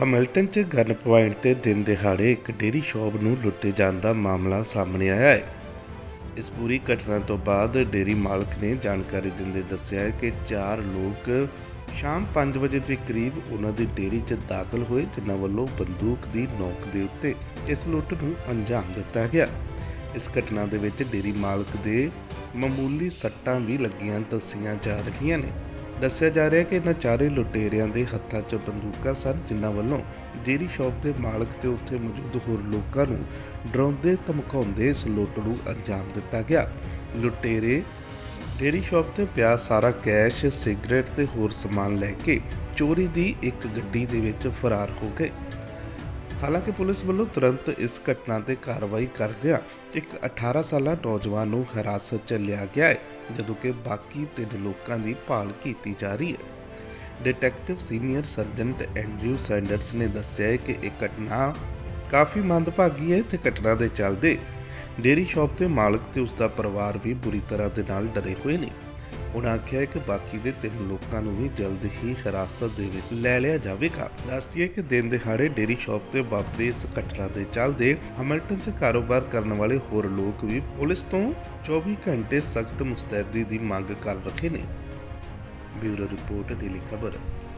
Hamilton 'ਚ gun point ਤੇ ਦਿਨ ਦਿਹਾੜੇ ਇੱਕ ਡੇਅਰੀ ਸ਼ਾਪ ਨੂੰ ਲੁੱਟੇ ਜਾਣ ਦਾ ਮਾਮਲਾ ਸਾਹਮਣੇ ਆਇਆ ਹੈ। ਇਸ ਪੂਰੀ ਘਟਨਾ ਤੋਂ ਬਾਅਦ ਡੇਅਰੀ ਮਾਲਕ ਨੇ ਜਾਣਕਾਰੀ ਦਿੰਦੇ ਦੱਸਿਆ ਹੈ ਕਿ 4 ਲੋਕ ਸ਼ਾਮ 5 ਵਜੇ ਦੇ ਕਰੀਬ ਉਹਨਾਂ ਦੀ ਡੇਅਰੀ 'ਚ ਦਾਖਲ ਹੋਏ, ਜਿਨ੍ਹਾਂ ਵੱਲੋਂ ਬੰਦੂਕ ਦੀ ਨੋਕ ਦੇ ਉੱਤੇ ਇਸ ਲੁੱਟ ਨੂੰ ਅੰਜਾਮ ਦਿੱਤਾ ਗਿਆ। ਇਸ ਘਟਨਾ ਦੇ ਵਿੱਚ ਡੇਅਰੀ ਮਾਲਕ ਦੇ ਮਾਮੂਲੀ ਸੱਟਾਂ ਵੀ ਲੱਗੀਆਂ ਦੱਸੀਆਂ ਜਾ ਰਹੀਆਂ ਨੇ। ਦੱਸਿਆ ਜਾ ਰਿਹਾ ਕਿ ਇਹਨਾਂ ਚਾਰੇ ਲੁਟੇਰਿਆਂ ਦੇ ਹੱਥਾਂ 'ਚ ਬੰਦੂਕਾਂ ਸਨ, ਜਿਨ੍ਹਾਂ ਵੱਲੋਂ ਡੇਅਰੀ ਸ਼ਾਪ ਦੇ ਮਾਲਕ ਤੇ ਉੱਥੇ ਮੌਜੂਦ ਹੋਰ ਲੋਕਾਂ ਨੂੰ ਡਰਾਉਂਦੇ ਧਮਕਾਉਂਦੇ ਇਸ ਲੁੱਟ ਨੂੰ ਅੰਜਾਮ ਦਿੱਤਾ ਗਿਆ। ਲੁਟੇਰੇ ਡੇਅਰੀ ਸ਼ਾਪ ਤੇ ਪਿਆ ਸਾਰਾ ਕੈਸ਼, ਸਿਗਰਟ ਤੇ ਹੋਰ ਸਮਾਨ ਲੈ ਕੇ ਚੋਰੀ ਦੀ ਇੱਕ ਗੱਡੀ ਦੇ ਵਿੱਚ ਫਰਾਰ ਹੋ ਗਏ। ਹਾਲਾਂਕਿ ਪੁਲਿਸ ਵੱਲੋਂ ਤੁਰੰਤ ਇਸ ਘਟਨਾ ਤੇ ਕਾਰਵਾਈ ਕਰਦਿਆਂ ਇੱਕ 18 ਸਾਲਾ ਨੌਜਵਾਨ ਨੂੰ ਹਿਰਾਸਤ 'ਚ ਲਿਆ ਗਿਆ ਹੈ, ਜਦੋਂ ਕਿ ਬਾਕੀ 3 ਲੋਕਾਂ ਦੀ ਭਾਲ ਕੀਤੀ ਜਾ ਰਹੀ ਹੈ। Detective senior sergeant Andrew Sanders ਨੇ ਦੱਸਿਆ ਹੈ ਕਿ ਇਹ ਘਟਨਾ ਕਾਫੀ ਮੰਦਭਾਗੀ ਹੈ ਤੇ ਘਟਨਾ ਦੇ ਚੱਲਦੇ ਡੇਅਰੀ ਸ਼ਾਪ ਦੇ ਮਾਲਕ ਤੇ ਉਸ ਦਾ ਪਰਿਵਾਰ ਵੀ ਬੁਰੀ ਤਰ੍ਹਾਂ ਦੇ ਨਾਲ ਡਰੇ ਹੋਏ ਨੇ। ਉਹਨਾਂ ਆਖਿਆ ਕਿ ਬਾਕੀ ਦੇ 3 ਲੋਕਾਂ ਨੂੰ ਵੀ ਜਲਦ ਹੀ ਹਿਰਾਸਤ ਦੇ ਵਿੱਚ ਲੈ ਲਿਆ ਜਾਵੇਗਾ। ਦੱਸਦੀ ਹੈ ਕਿ ਦਿਨ ਦਿਹਾੜੇ ਡੇਅਰੀ ਸ਼ਾਪ ਤੇ ਵਾਪਰੀ ਇਸ ਘਟਨਾ ਦੇ ਚੱਲਦੇ ਹੈਮਿਲਟਨ 'ਚ ਕਾਰੋਬਾਰ ਕਰਨ ਵਾਲੇ ਹੋਰ ਲੋਕ ਵੀ ਪੁਲਿਸ ਤੋਂ 24 ਘੰਟੇ ਸਖਤ ਮੁਸਤੈਦੀ ਦੀ ਮੰਗ ਕਰ ਰਹੇ ਨੇ। ਬਿਊਰੋ ਰਿਪੋਰਟ, ਡੇਲੀ ਖਬਰ।